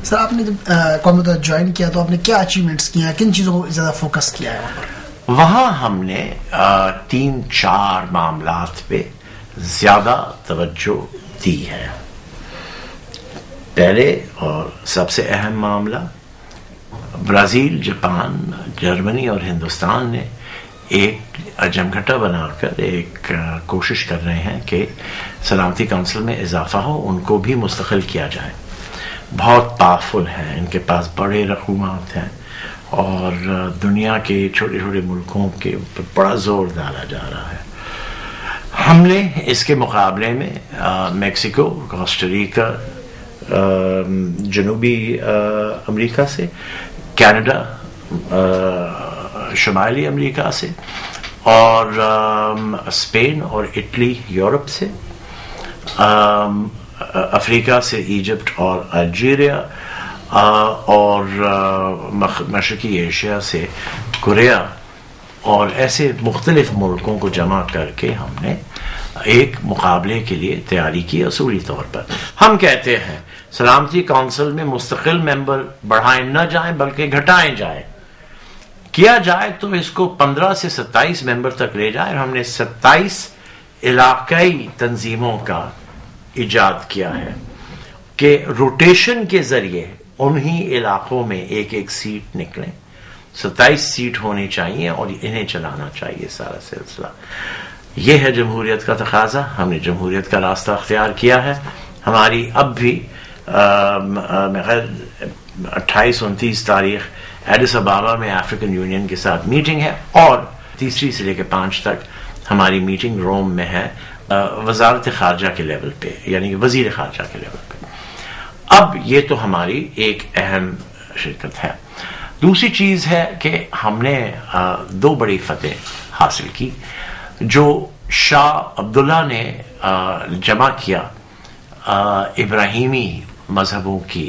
سر آپ نے جب قوم متحدہ جوائن کیا تو آپ نے کیا اچیومنٹس کیا, کن چیزوں کو زیادہ فوکس کیا ہے وہاں پر؟ وہاں ہم نے 3-4 معاملات پہ زیادہ توجہ دی ہے. پہلے اور سب سے اہم معاملہ, برازیل, جاپان, جرمنی اور ہندوستان نے ایک جمگھٹا بنا کر ایک کوشش کر رہے ہیں کہ سلامتی کونسل میں اضافہ ہو, ان کو بھی مستقل کیا جائے. بہت پاورفل ہیں, ان کے پاس بڑے رقومات ہیں اور دنیا کے چھوٹے چھوٹے ملکوں کے اوپر بڑا زور ڈالا جا رہا ہے. ہم نے اس کے مقابلے میں میکسیکو, کوسٹاریکا, جنوبی امریکہ سے, کینیڈا, شمالی امریکہ سے, اور اسپین اور اٹلی یورپ سے, افریقہ سے ایجپٹ اور الجیریا, اور مشرقی ایشیا سے کوریا, اور ایسے مختلف ملکوں کو جمع کر کے ہم نے ایک مقابلے کے لیے تیاری کی. اصولی طور پر ہم کہتے ہیں سلامتی کونسل میں مستقل ممبر بڑھائیں نہ جائیں بلکہ گھٹائیں جائیں. کیا جائے تو اس کو 15 سے 27 ممبر تک لے جائے. ہم نے 27 علاقائی تنظیموں کا ایجاد کیا ہے کہ روٹیشن کے ذریعے انہی علاقوں میں ایک ایک سیٹ نکلیں. 27 سیٹ ہونی چاہیے اور انہیں چلانا چاہیے سارا سلسلہ. یہ ہے جمہوریت کا تقاضا. ہم نے جمہوریت کا راستہ اختیار کیا ہے. ہماری اب بھی 28-29 تاریخ ایڈس ابابا میں افریقن یونین کے ساتھ میٹنگ ہے, اور 3 سے لے کے 5 تک ہماری میٹنگ روم میں ہے وزارت خارجہ کے لیول پہ, یعنی وزیر خارجہ کے لیول پہ. اب یہ تو ہماری ایک اہم شرکت ہے. دوسری چیز ہے کہ ہم نے 2 بڑی فتح حاصل کی. جو شاہ عبداللہ نے جمع کیا ابراہیمی مذہبوں کی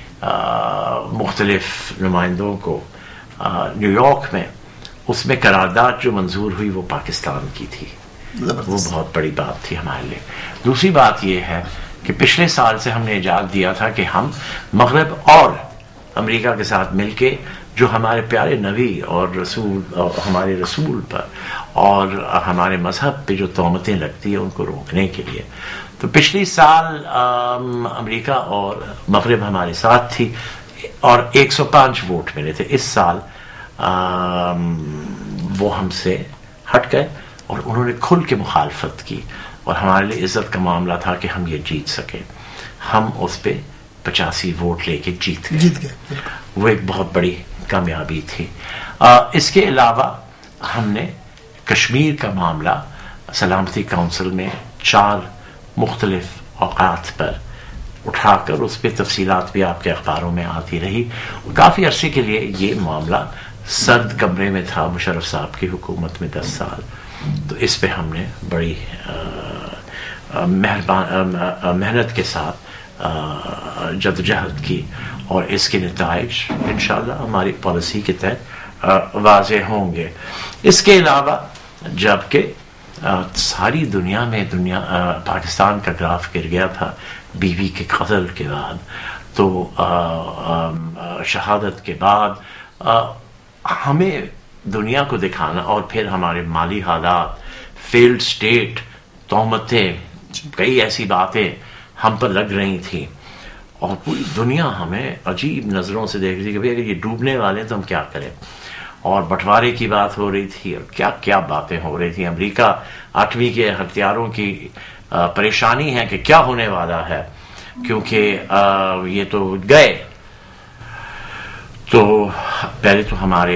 مختلف نمائندوں کو نیو یارک میں, اس میں قرارداد جو منظور ہوئی وہ پاکستان کی تھی. وہ بہت بڑی بات تھی ہمارے لیے. دوسری بات یہ ہے کہ پچھلے سال سے ہم نے ایجاد دیا تھا کہ ہم مغرب اور امریکہ کے ساتھ مل کے جو ہمارے پیارے نبی اور رسول اور ہمارے رسول پر اور ہمارے مذہب پہ جو تہمتیں لگتی ہیں ان کو روکنے کے لیے, تو پچھلی سال امریکہ اور مغرب ہمارے ساتھ تھی اور 105 ووٹ ملے تھے. اس سال وہ ہم سے ہٹ گئے اور انہوں نے کھل کے مخالفت کی, اور ہمارے لیے عزت کا معاملہ تھا کہ ہم یہ جیت سکیں. ہم اس پہ 85 ووٹ لے کے جیت گئے. وہ ایک بہت بڑی کامیابی تھی. اس کے علاوہ ہم نے کشمیر کا معاملہ سلامتی کونسل میں 4 مختلف اوقات پر اٹھا کر اس پہ تفصیلات بھی آپ کے اخباروں میں آتی رہی. کافی عرصے کے لیے یہ معاملہ سرد کمرے میں تھا مشرف صاحب کی حکومت میں 10 سال. تو اس پہ ہم نے بڑی محنت کے ساتھ جدوجہد کی, اور اس کے نتائج انشاءاللہ ہماری پالیسی کے تحت واضح ہوں گے. اس کے علاوہ جبکہ ساری دنیا میں پاکستان کا گراف گر گیا تھا بیوی کے قتل کے بعد, تو شہادت کے بعد ہمیں دنیا کو دکھانا, اور پھر ہمارے مالی حالات, فیلڈ سٹیٹ, تہمتیں, کئی ایسی باتیں ہم پر لگ رہی تھیں, اور پوری دنیا ہمیں عجیب نظروں سے دیکھ رہی تھی کہ اگر یہ ڈوبنے والے تو ہم کیا کریں. اور بٹوارے کی بات ہو رہی تھی اور کیا کیا باتیں ہو رہی تھیں. امریکہ 8ویں کے ہتھیاروں کی پریشانی ہے کہ کیا ہونے والا ہے, کیونکہ یہ تو گئے. تو پہلے تو ہمارے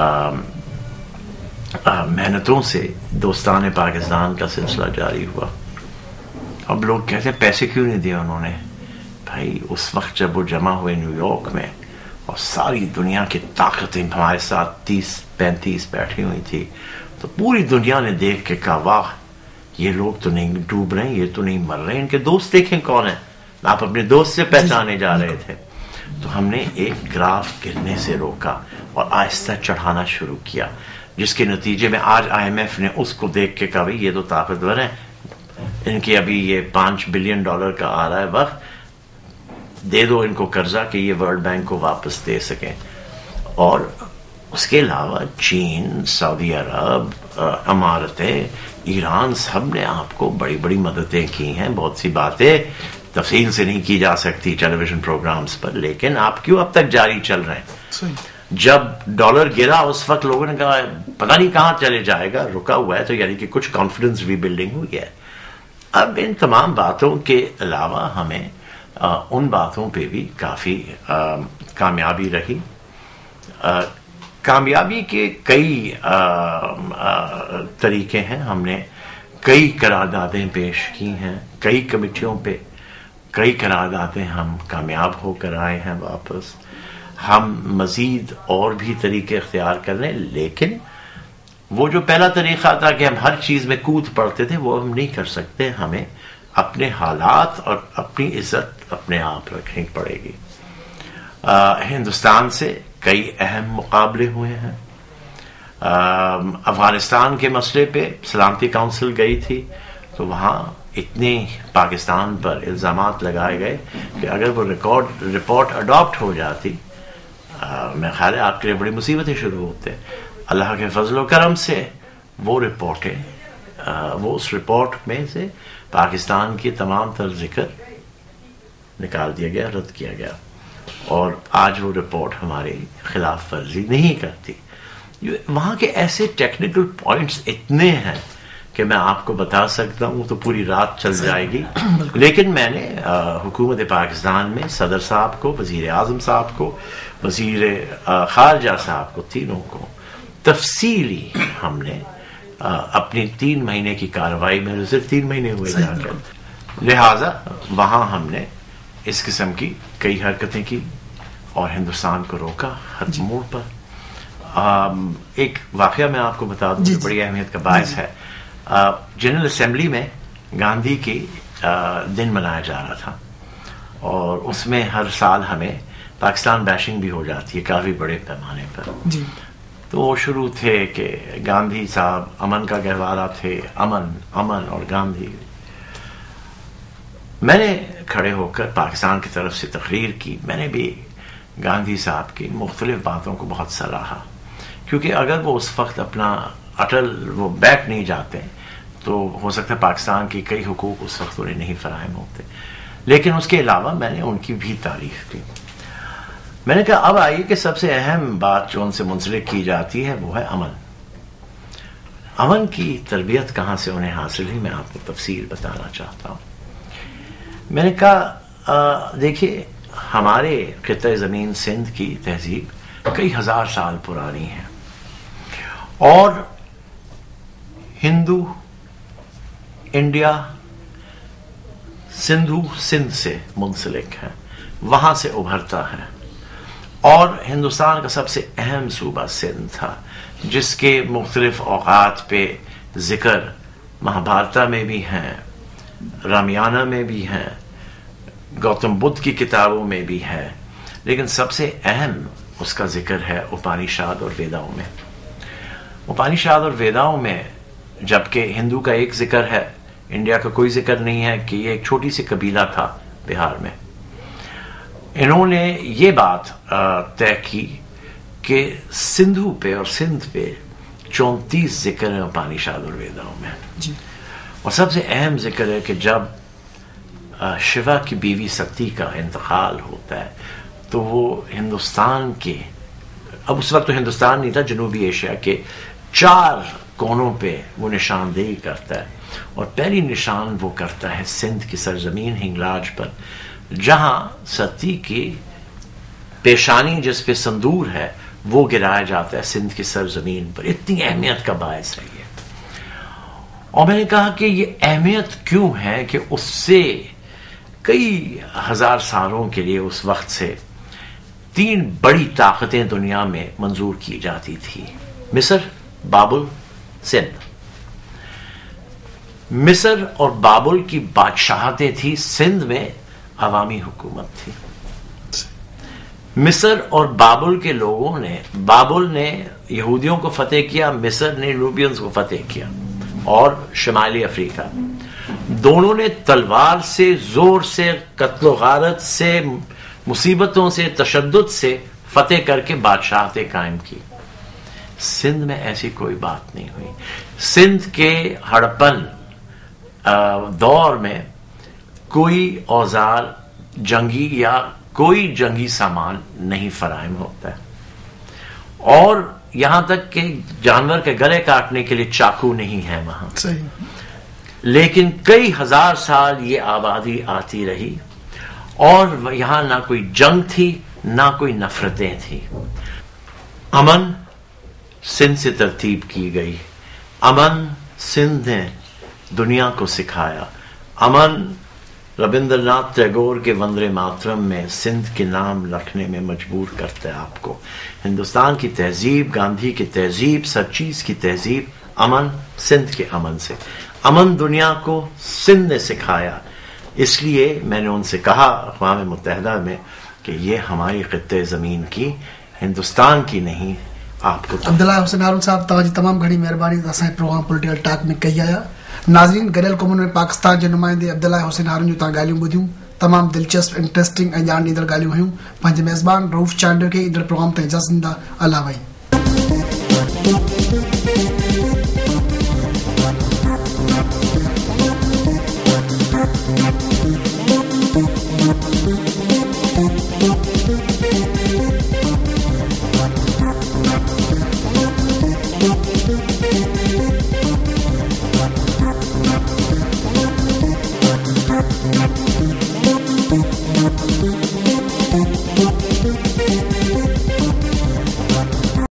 محنتوں سے دوستان پاکستان کا سلسلہ جاری ہوا. اب لوگ کہتے ہیں پیسے کیوں نہیں دیے انہوں نے. بھائی اس وقت جب وہ جمع ہوئے نیو یارک میں اور ساری دنیا کی طاقتیں ہمارے ساتھ 30-35 بیٹھی ہوئی تھی, تو پوری دنیا نے دیکھ کے کہا واہ یہ لوگ تو نہیں ڈوب رہے ہیں, یہ تو نہیں مر رہے ہیں, ان کے دوست دیکھیں کون ہیں. آپ اپنے دوست سے پہچانے جا رہے تھے. تو ہم نے ایک گراف گرنے سے روکا اور آہستہ چڑھانا شروع کیا, جس کے نتیجے میں آج IMF نے اس کو دیکھ کے کہا بھائی یہ تو طاقتور ہیں, ان کی ابھی یہ $5 بلین کا آ رہا ہے وقت, دے دو ان کو قرضہ کہ یہ ورلڈ بینک کو واپس دے سکیں. اور اس کے علاوہ چین، سعودی عرب، امارتیں، ایران، سب نے آپ کو بڑی بڑی مددیں کی ہیں. بہت سی باتیں تفصیل سے نہیں کی جا سکتی ٹیلی ویژن پروگرامز پر، لیکن آپ کیوں اب تک جاری چل رہے ہیں؟ جب ڈالر گرا اس وقت لوگوں نے کہا پتہ نہیں کہاں چلے جائے گا، رکا ہوا ہے، تو یعنی کہ کچھ کانفیڈنس ری بلڈنگ ہوئی ہے. اب ان تمام باتوں کے علاوہ ہمیں ان باتوں پہ بھی کافی کامیابی رہی. کامیابی کے کئی طریقے ہیں. ہم نے کئی قراردادیں پیش کی ہیں، کئی کمیٹیوں پہ کئی قراردادیں ہم کامیاب ہو کر آئے ہیں واپس. ہم مزید اور بھی طریقے اختیار کر رہے ہیں، لیکن وہ جو پہلا طریقہ تھا کہ ہم ہر چیز میں کود پڑتے تھے، وہ ہم نہیں کر سکتے. ہمیں اپنے حالات اور اپنی عزت اپنے آپ رکھنی پڑے گی. ہندوستان سے کئی اہم مقابلے ہوئے ہیں. افغانستان کے مسئلے پہ سلامتی کونسل گئی تھی، تو وہاں اتنے پاکستان پر الزامات لگائے گئے کہ اگر وہ رپورٹ اڈاپٹ ہو جاتی، میں خیال ہے آپ کے لیے بڑی مصیبتیں شروع ہوتے. اللہ کے فضل و کرم سے وہ رپورٹیں، وہ اس رپورٹ میں سے پاکستان کی تمام تر ذکر نکال دیا گیا، رد کیا گیا، اور آج وہ رپورٹ ہماری خلاف ورزی نہیں کرتی. وہاں کے ایسے ٹیکنیکل پوائنٹس اتنے ہیں کہ میں آپ کو بتا سکتا ہوں تو پوری رات چل جائے گی. لیکن میں نے حکومت پاکستان میں صدر صاحب کو، وزیر اعظم صاحب کو، وزیر خارجہ صاحب کو، تینوں کو تفصیلی ہم نے اپنی 3 مہینے کی کارروائی میں، صرف 3 مہینے ہوئے جا کر، لہذا وہاں ہم نے اس قسم کی کئی حرکتیں کی اور ہندوستان کو روکا ہر موڑ پر. ایک واقعہ میں آپ کو بتا دوں جو بڑی اہمیت کا باعث ہے. جنرل اسمبلی میں گاندھی کی دن منایا جا رہا تھا، اور اس میں ہر سال ہمیں پاکستان بیشنگ بھی ہو جاتی ہے کافی بڑے پیمانے پر. تو وہ شروع تھے کہ گاندھی صاحب امن کا گہوارہ تھے، امن امن اور گاندھی. میں نے کھڑے ہو کر پاکستان کی طرف سے تقریر کی. میں نے بھی گاندھی صاحب کی مختلف باتوں کو بہت سراہا، کیونکہ اگر وہ اس وقت اپنا اٹل وہ بیک نہیں جاتے تو ہو سکتا ہے پاکستان کی کئی حقوق اس وقت انہیں نہیں فراہم ہوتے. لیکن اس کے علاوہ میں نے ان کی بھی تعریف کی. میں نے کہا اب آئیے کہ سب سے اہم بات جو ان سے منسلک کی جاتی ہے وہ ہے امن. امن کی تربیت کہاں سے انہیں حاصل ہوئی، میں آپ کو تفصیل بتانا چاہتا ہوں. میں نے کہا دیکھیے ہمارے خطہ زمین سندھ کی تہذیب کئی ہزار سال پرانی ہے، اور ہندو انڈیا سندھو سندھ سے منسلک ہے، وہاں سے ابھرتا ہے. اور ہندوستان کا سب سے اہم صوبہ سندھ تھا، جس کے مختلف اوقات پہ ذکر مہابھارتا میں بھی ہیں، رامایانہ میں بھی ہیں، گوتم بدھ کی کتابوں میں بھی ہے، لیکن سب سے اہم اس کا ذکر ہے اپانیشاد اور ویداؤں میں. اپانیشاد اور ویداؤں میں جبکہ ہندو کا ایک ذکر ہے، انڈیا کا کوئی ذکر نہیں ہے کہ یہ ایک چھوٹی سی قبیلہ تھا بہار میں. انہوں نے یہ بات طے کی کہ سندھو پہ اور سندھ پہ 34 ذکر ہیں اپانیشاد اور ویداؤں میں. اور سب سے اہم ذکر ہے کہ جب شیوا کی بیوی ستی کا انتقال ہوتا ہے تو وہ ہندوستان کے، اب اس وقت تو ہندوستان نہیں تھا، جنوبی ایشیا کے 4 کونوں پہ وہ نشاندہی کرتا ہے. اور پہلی نشان وہ کرتا ہے سندھ کی سرزمین ہنگلاج پر، جہاں ستی کی پیشانی جس پہ سندور ہے وہ گرایا جاتا ہے سندھ کی سرزمین پر. اتنی اہمیت کا باعث ہے یہ. اور میں نے کہا کہ یہ اہمیت کیوں ہے کہ اس سے کئی ہزار سالوں کے لیے اس وقت سے 3 بڑی طاقتیں دنیا میں منظور کی جاتی تھی: مصر، بابل، سندھ. مصر اور بابل کی بادشاہتیں تھی، سندھ میں عوامی حکومت تھی. مصر اور بابل کے لوگوں نے، بابل نے یہودیوں کو فتح کیا، مصر نے نوبینز کو فتح کیا، اور شمالی افریقہ دونوں نے تلوار سے، زور سے، قتل و غارت سے، मुसीबतों से, तशद्दुद से फतेह करके बादशाहते कायम की। सिंध में ऐसी कोई बात नहीं हुई। सिंध के हड़पन दौर में कोई औजार जंगी या कोई जंगी सामान नहीं फराहम होता है, और यहां तक कि जानवर के गले काटने के लिए चाकू नहीं है वहां। सही। लेकिन कई हजार साल ये आबादी आती रही और यहां ना कोई जंग थी, ना कोई नफरतें थी। अमन सिंध से तरतीब की गई। अमन सिंध ने दुनिया को सिखाया। अमन रविंद्रनाथ टैगोर के वंदे मातरम में सिंध के नाम रखने में मजबूर करता है आपको। हिंदुस्तान की तहजीब, गांधी की तहजीब, सब चीज की तहजीब अमन, सिंध के अमन से। अमन दुनिया को सिंध ने सिखाया। इसलिए मैंने उनसे कहा अक़वाम मुत्तहिदा में कि ये हमारी खित्ते ज़मीन की, हिंदुस्तान की नहीं। आपको अब्दुल्ला हुसैन हारून साहब तव्हांजी तमाम घणी मेहरबानी असांजे प्रोग्राम पॉलिटिकल टॉक में कई आया। नाज़रीन, गडियल क़ौमुनि में पाकिस्तान के नुमाइंदे अब्दुल्ला हुसैन हारून जूं तव्हां ॻाल्हियूं ॿुधियूं, तमामु दिलचस्प, इंटरेस्टिंग ऐं ॼाण ॾींदड़ ॻाल्हियूं हुयूं। पंहिंजे मेज़बान रऊफ़ चांडियो खे ईंदड़ प्रोग्राम ते इजाज़त ॾींदा। अल्लाह भाई।